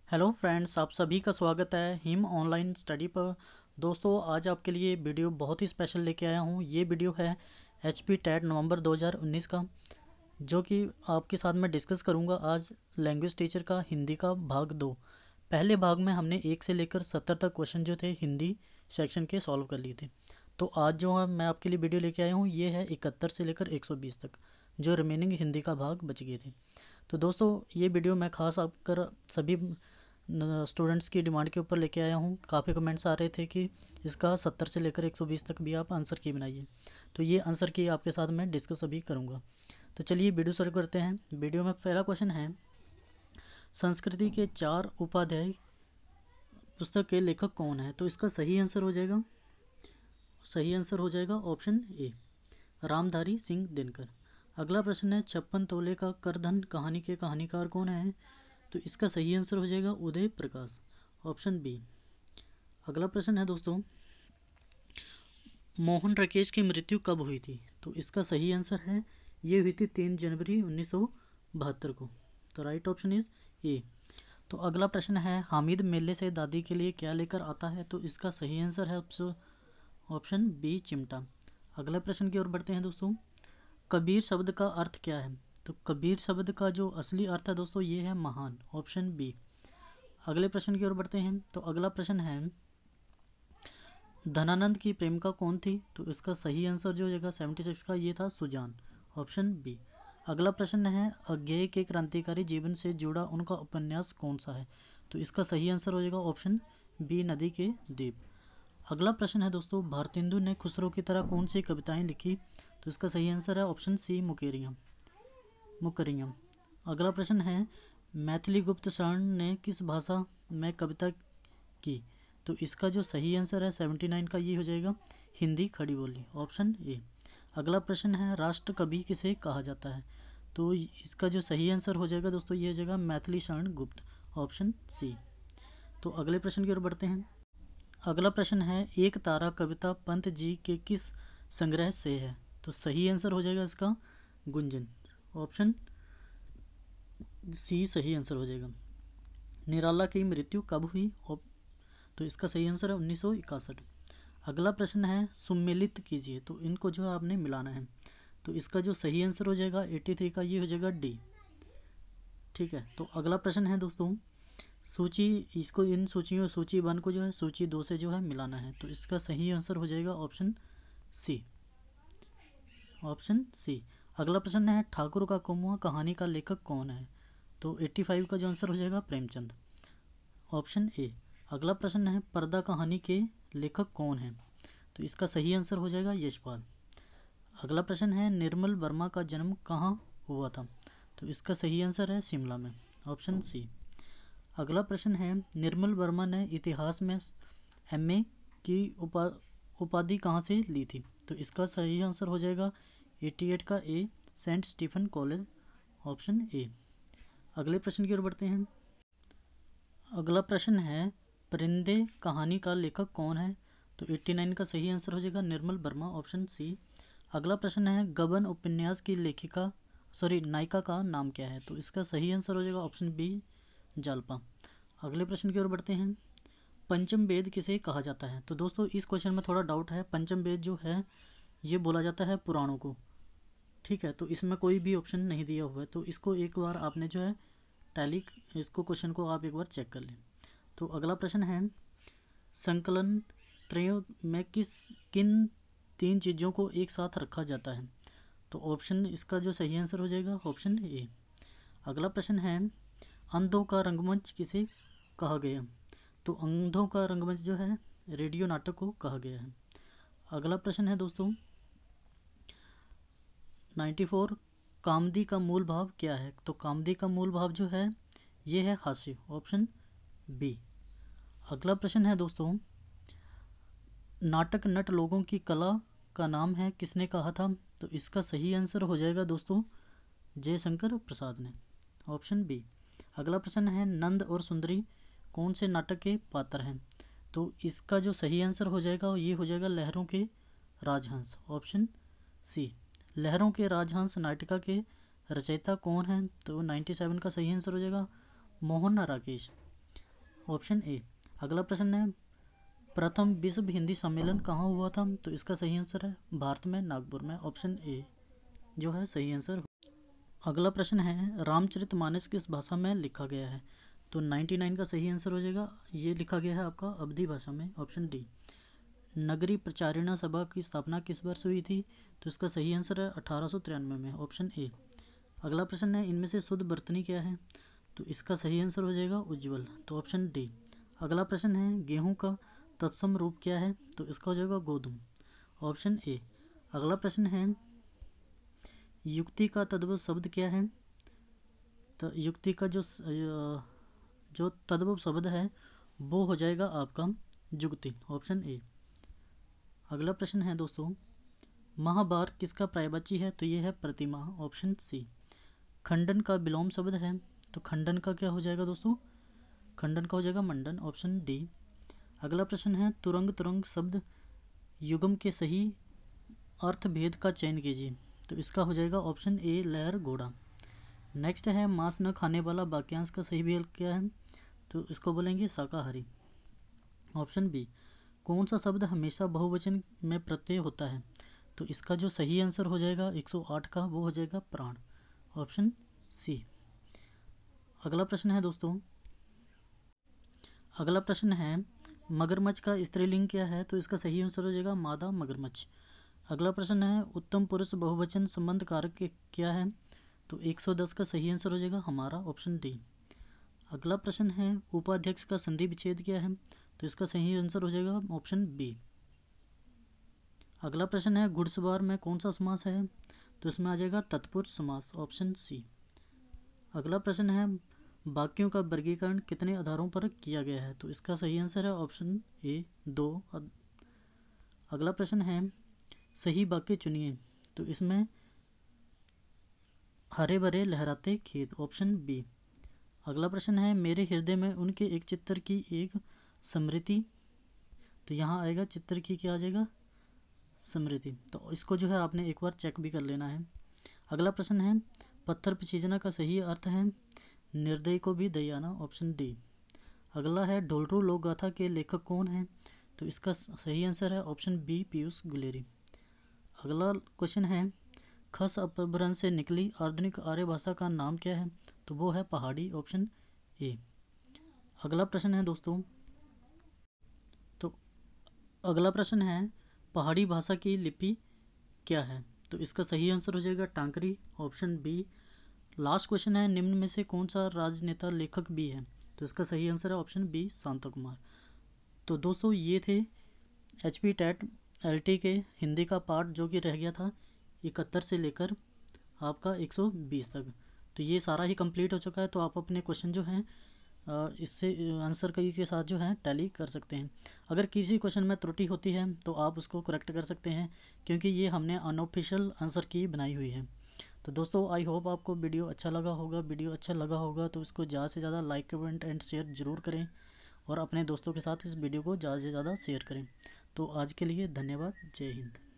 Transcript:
Hello friends, आप सभी का स्वागत है हिम ऑनलाइन स्टडी पर। दोस्तों, आज आपके लिए वीडियो बहुत ही स्पेशल लेके आया हूँ। ये वीडियो है HP टेट नवंबर 2019 का, जो कि आपके साथ मैं डिस्कस करूँगा आज लैंग्वेज टीचर का हिंदी का भाग 2। पहले भाग में हमने 1 से लेकर 70 तक क्वेश्चन जो थे हिंदी सेक्शन के सॉल्व कर लिए थे। तो आज जो है मैं आपके लिए वीडियो लेके आया हूँ, ये है 71 से लेकर 120 तक, जो रिमेनिंग हिंदी का भाग बच गए थे। तो दोस्तों, ये वीडियो मैं खास आपकर सभी स्टूडेंट्स की डिमांड के ऊपर लेके आया हूँ। काफ़ी कमेंट्स आ रहे थे कि इसका 70 से लेकर 120 तक भी आप आंसर की बनाइए। तो ये आंसर की आपके साथ मैं डिस्कस अभी करूँगा। तो चलिए वीडियो शुरू करते हैं। वीडियो में पहला क्वेश्चन है, संस्कृति के 4 उपाध्याय पुस्तक के लेखक कौन है? तो इसका सही आंसर हो जाएगा ऑप्शन ए, रामधारी सिंह दिनकर। अगला प्रश्न है, 56 तोले का करधन कहानी के कहानीकार कौन है? तो इसका सही आंसर हो जाएगा उदय प्रकाश, ऑप्शन बी। अगला प्रश्न है दोस्तों, मोहन राकेश की मृत्यु कब हुई थी? तो इसका सही आंसर है, ये हुई थी 3 जनवरी 1972 को। तो राइट ऑप्शन इज ए। तो अगला प्रश्न है, हामिद मेले से दादी के लिए क्या लेकर आता है? तो इसका सही आंसर है ऑप्शन बी, चिमटा। अगले प्रश्न की ओर बढ़ते हैं दोस्तों, कबीर शब्द का अर्थ क्या है? तो कबीर शब्द का जो असली अर्थ है दोस्तों, ये है महान, ऑप्शन बी। अगले प्रश्न की ओर बढ़ते हैं। तो अगला प्रश्न है, धनानंद की प्रेमिका कौन थी? तो इसका सही आंसर जो हो जाएगा 76 का, ये था सुजान, ऑप्शन बी। अगला प्रश्न है, अज्ञेय के क्रांतिकारी जीवन से जुड़ा उनका उपन्यास कौन सा है? तो इसका सही आंसर हो जाएगा ऑप्शन बी, नदी के द्वीप। अगला प्रश्न है दोस्तों, भारतेंदु ने खुसरो की तरह कौन सी कविताएं लिखी? तो इसका सही आंसर है ऑप्शन सी, मुकरियम। अगला प्रश्न है, मैथिली गुप्त शरण ने किस भाषा में कविता की? तो इसका जो सही आंसर है 79 का, ये हो जाएगा हिंदी खड़ी बोली, ऑप्शन ए। अगला प्रश्न है, राष्ट्र कवि किसे कहा जाता है? तो इसका जो सही आंसर हो जाएगा दोस्तों, ये हो जाएगा मैथिली शरण गुप्त, ऑप्शन सी। तो अगले प्रश्न की ओर बढ़ते हैं। अगला प्रश्न है, एक तारा कविता पंत जी के किस संग्रह से है? तो सही आंसर हो जाएगा इसका गुंजन, ऑप्शन सी सही आंसर हो जाएगा। निराला की मृत्यु कब हुई? तो इसका सही आंसर है 1961। अगला प्रश्न है, सुमेलित कीजिए। तो इनको जो है आपने मिलाना है। तो इसका जो सही आंसर हो जाएगा 83 का, ये हो जाएगा डी। ठीक है। तो अगला प्रश्न है दोस्तों, सूची, इसको इन सूचियों सूची 1 को जो है सूची 2 से जो है मिलाना है। तो इसका सही आंसर हो जाएगा ऑप्शन सी, ऑप्शन सी। अगला प्रश्न है, ठाकुर का कौमुआ कहानी का लेखक कौन है? तो 85 का जो आंसर हो जाएगा प्रेमचंद, ऑप्शन ए। अगला प्रश्न है, पर्दा कहानी के लेखक कौन है? तो इसका सही आंसर हो जाएगा यशपाल। अगला प्रश्न है, निर्मल वर्मा का जन्म कहाँ हुआ था? तो इसका सही आंसर है शिमला में, ऑप्शन सी। अगला प्रश्न है, निर्मल वर्मा ने इतिहास में MA की उपाधि कहाँ से ली थी? तो इसका सही आंसर हो जाएगा 88 का A, saint Stephen college, option A. अगले प्रश्न की ओर बढ़ते हैं। अगला प्रश्न है, परिंदे कहानी का लेखक कौन है? तो 89 का सही आंसर हो जाएगा निर्मल वर्मा, ऑप्शन सी। अगला प्रश्न है, गबन उपन्यास की नायिका का नाम क्या है? तो इसका सही आंसर हो जाएगा ऑप्शन बी, जालपा। अगले प्रश्न की ओर बढ़ते हैं। पंचम वेद किसे कहा जाता है? तो दोस्तों, इस क्वेश्चन में थोड़ा डाउट है। पंचम वेद जो है, ये बोला जाता है पुराणों को। ठीक है। तो इसमें कोई भी ऑप्शन नहीं दिया हुआ है। तो इसको एक बार आपने जो है टैली, इसको क्वेश्चन को आप एक बार चेक कर लें। तो अगला प्रश्न है, संकलन त्रयों में किन 3 चीज़ों को एक साथ रखा जाता है? तो ऑप्शन, इसका जो सही आंसर हो जाएगा ऑप्शन ए। अगला प्रश्न है, अंधों का रंगमंच किसे कहा गया? तो अंधों का रंगमंच जो है रेडियो नाटक को कहा गया है। अगला प्रश्न है दोस्तों, 94, कामदी का मूल भाव क्या है? तो कामदी का मूल भाव जो है, ये है हास्य, ऑप्शन बी। अगला प्रश्न है दोस्तों, नाटक नट लोगों की कला का नाम है, किसने कहा था? तो इसका सही आंसर हो जाएगा दोस्तों जयशंकर प्रसाद ने, ऑप्शन बी। अगला प्रश्न है, नंद और सुंदरी कौन से नाटक के पात्र हैं? तो इसका जो सही आंसर हो जाएगा, ये हो जाएगा लहरों के राजहंस, ऑप्शन सी। लहरों के राजहंस नाटिका के रचयिता कौन है? तो 97 का सही आंसर हो जाएगा मोहन राकेश। Option A. अगला प्रश्न है प्रथम विश्व हिंदी सम्मेलन कहाँ हुआ था? तो इसका सही आंसर है भारत में, नागपुर में। ऑप्शन ए जो है सही आंसर। अगला प्रश्न है रामचरितमानस किस भाषा में लिखा गया है? तो 99 का सही आंसर हो जाएगा। ये लिखा गया है आपका अवधी भाषा में। Option D. नगरी प्रचारिणा सभा की स्थापना किस वर्ष हुई थी? तो इसका सही आंसर है 1893 में। Option A. अगला प्रश्न है इनमें से शुद्ध वर्तनी क्या है? तो इसका सही आंसर हो जाएगा उज्ज्वल। तो ऑप्शन डी। अगला प्रश्न है गेहूं का तत्सम रूप क्या है? तो इसका हो जाएगा गोधूम। Option A. अगला प्रश्न है युक्ति का तद्भव शब्द क्या है? तो युक्ति का जो तद्भव शब्द है वो हो जाएगा आपका जुक्ति। Option A. अगला प्रश्न है दोस्तों महाभार किसका पर्यायवाची है? तो ये है प्रतिमा। Option C. खंडन का विलोम शब्द है, तो खंडन का क्या हो जाएगा दोस्तों? खंडन का हो जाएगा मंडन। Option D. अगला प्रश्न है तुरंग तुरंग शब्द युगम के सही अर्थ भेद का चयन कीजिए। तो इसका हो जाएगा ऑप्शन ए लहर घोड़ा। नेक्स्ट है मांस न खाने वाला वाक्यांश का सही भेद क्या है? तो इसको बोलेंगे शाकाहारी। Option B. कौन सा शब्द हमेशा बहुवचन में प्रत्यय होता है? तो इसका जो सही आंसर हो जाएगा 108 का वो हो जाएगा प्राण। Option C. अगला प्रश्न है दोस्तों अगला प्रश्न है मगरमच्छ का स्त्रीलिंग क्या है? तो इसका सही आंसर हो जाएगा मादा मगरमच्छ। अगला प्रश्न है उत्तम पुरुष बहुवचन संबंध कारक क्या है? तो 110 का सही आंसर हो जाएगा हमारा। Option D. अगला प्रश्न है उपाध्यक्ष का संधि विच्छेद क्या है? तो इसका सही आंसर हो जाएगा ऑप्शन बी। अगला प्रश्न है घुड़सवार में कौन सा समास है? तो इसमें आ जाएगा तत्पुरुष समास। Option C. अगला प्रश्न है वाक्यों का वर्गीकरण कितने आधारों पर किया गया है? तो इसका सही आंसर है ऑप्शन ए 2। अगला प्रश्न है सही वाक्य चुनिए। तो इसमें हरे भरे लहराते खेत। Option B. अगला प्रश्न है मेरे हृदय में उनके एक चित्र की एक स्मृति। तो यहाँ आएगा चित्र की क्या आ जाएगा स्मृति। तो इसको जो है आपने एक बार चेक भी कर लेना है। अगला प्रश्न है पत्थर पसीजना का सही अर्थ है निर्दयी को भी दयाना। Option D. अगला है ढोलरू लोक गाथा के लेखक कौन है? तो इसका सही आंसर है ऑप्शन बी पीयूष गुलेरी। अगला क्वेश्चन है खस अपभ्रंश से निकली आधुनिक आर्य भाषा का नाम क्या है? तो वो है पहाड़ी। Option A. अगला प्रश्न है दोस्तों अगला प्रश्न है पहाड़ी भाषा की लिपि क्या है? तो इसका सही आंसर हो जाएगा Takri. Option B. Last question है निम्न में से कौन सा राजनेता लेखक भी है? तो इसका सही आंसर है ऑप्शन बी शांता कुमार। तो दोस्तों ये थे HP टेट LT के हिंदी का पार्ट जो कि रह गया था 71 से लेकर आपका 120 तक। तो ये सारा ही कंप्लीट हो चुका है। तो आप अपने क्वेश्चन जो हैं इससे आंसर की के साथ जो है टैली कर सकते हैं। अगर किसी क्वेश्चन में त्रुटि होती है तो आप उसको करेक्ट कर सकते हैं क्योंकि ये हमने अनऑफिशियल आंसर की बनाई हुई है। तो दोस्तों आई होप आपको वीडियो अच्छा लगा होगा। वीडियो अच्छा लगा होगा तो इसको ज़्यादा से ज़्यादा लाइक कमेंट एंड शेयर ज़रूर करें और अपने दोस्तों के साथ इस वीडियो को ज़्यादा से ज़्यादा शेयर करें। तो आज के लिए धन्यवाद। जय हिंद।